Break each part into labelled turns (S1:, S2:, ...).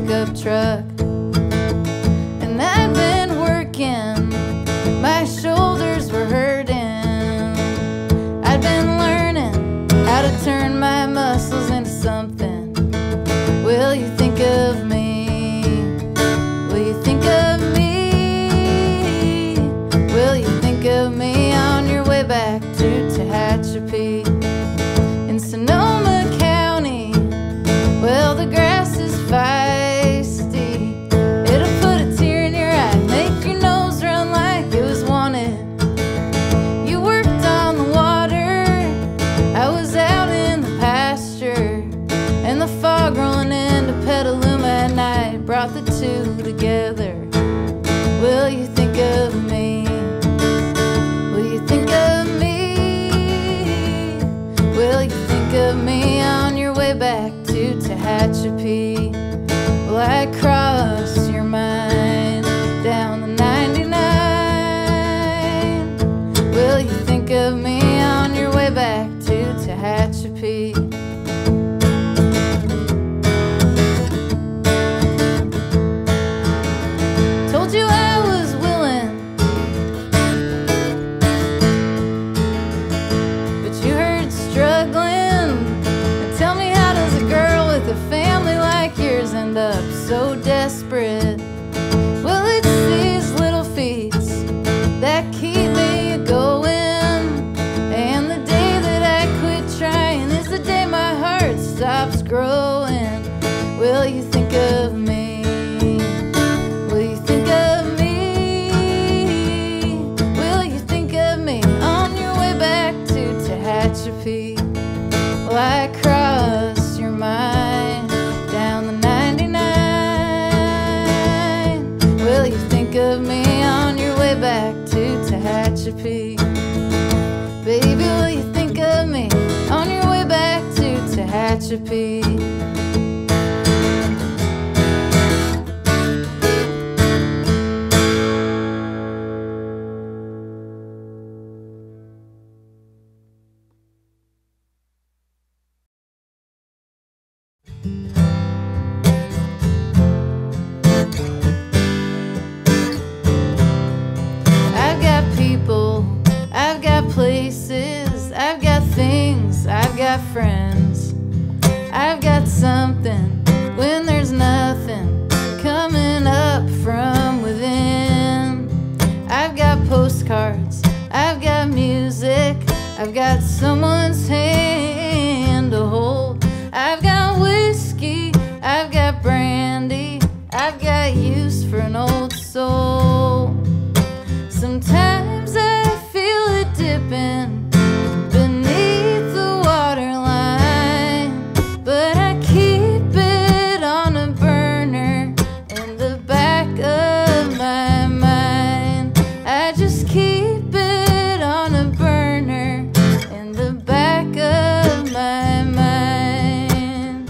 S1: pickup truck. And I'd been working, my shoulders were hurting. I'd been learning how to turn my muscles into something. Will you think of me? Will you think of me? Will you think of me on your way back to Tehachapi? In Sonoma County, well, the grass is feisty. It'll put a tear in your eye, make your nose run like it was wanted. You worked on the water, I was out in the pasture, and the fog rolling into Petaluma at night brought the two together. Will you think of me? Will you think of me? Will you think of me on your way back to Tehachapi? Will I cross your mind down the 99? Will you think of me on your way back to Tehachapi? Told you I was willing, but you heard struggling. And tell me, how does a girl with a family like yours end up so desperate? Well, it's these little feats that keep me going, and the day that I quit trying is the day my heart stops growing. Will you think of me? Will you think of me? Will you think of me on your way back to Tehachapi? Will I cross your mind down the 99? Will you think of me on your way back to Tehachapi? Baby, will you think of me on your way back to Tehachapi? I've got people, I've got places, I've got things, I've got friends. I've got something when there's nothing coming up from within. I've got postcards, I've got music, I've got someone's hand to hold. I've got whiskey, I've got brandy, I've got use for an old soul. Sometimes I feel it dipping beneath the waterline, but I keep it on a burner in the back of my mind. I just keep it on a burner in the back of my mind.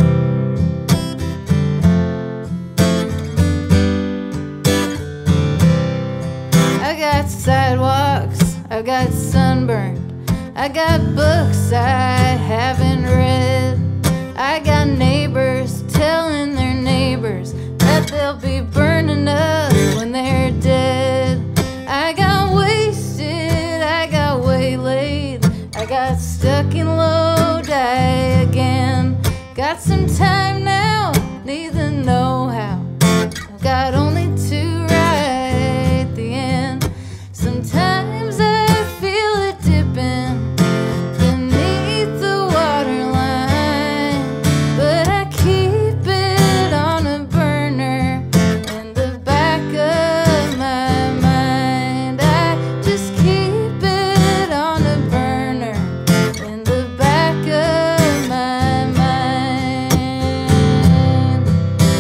S1: I got sidewalks, I've got sunburned, I got books I haven't read. I got neighbors telling their neighbors that they'll be burning up when they're dead. I got wasted, I got waylaid, I got stuck in Lodi again. Got some time now, need the know-how, I've got only two right at the end. Sometimes I feel it dipping beneath the waterline, but I keep it on a burner in the back of my mind. I just keep it on a burner in the back of my mind.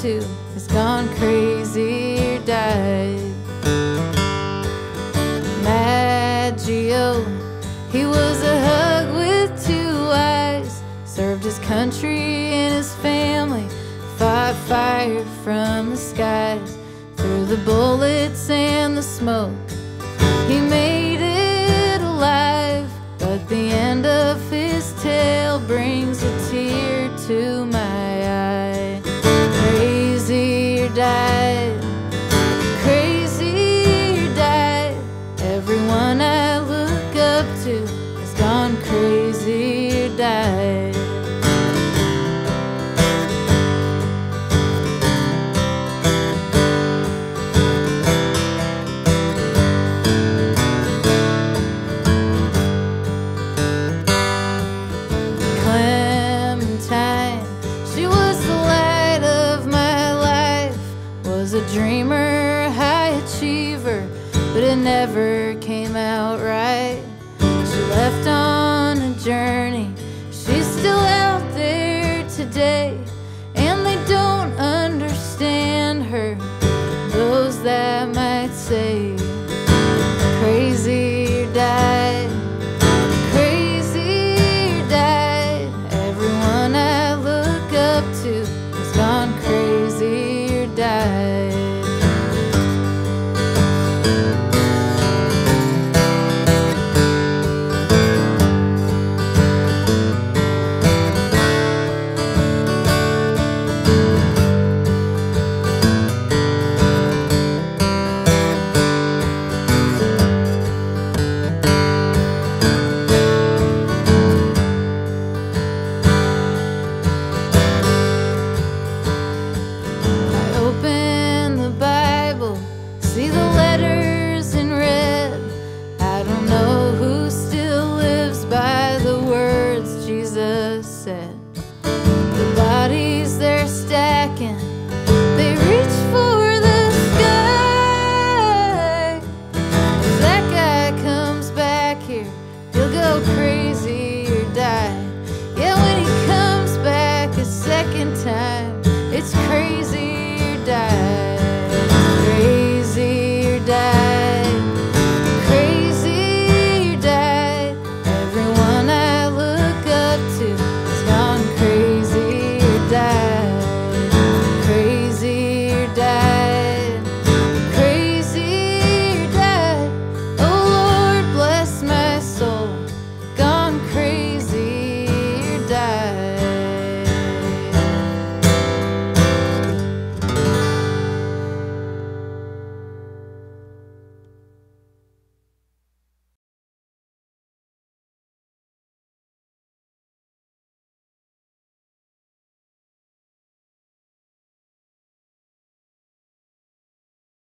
S1: to has gone crazy or died. Maggio, he was a hug with 2 eyes, served his country and his family, fought fire from the skies. Through the bullets and the smoke, he made it alive, but the end of his tale brings a tear to my eye. Crazy or died, crazy or died. Everyone I look up to has gone crazy or died. Dreamer, high achiever, but it never came out right. She left on a journey, she's still out there today, and they don't understand her, those that might say crazy or died, crazy or died. Everyone I look up to has gone crazy.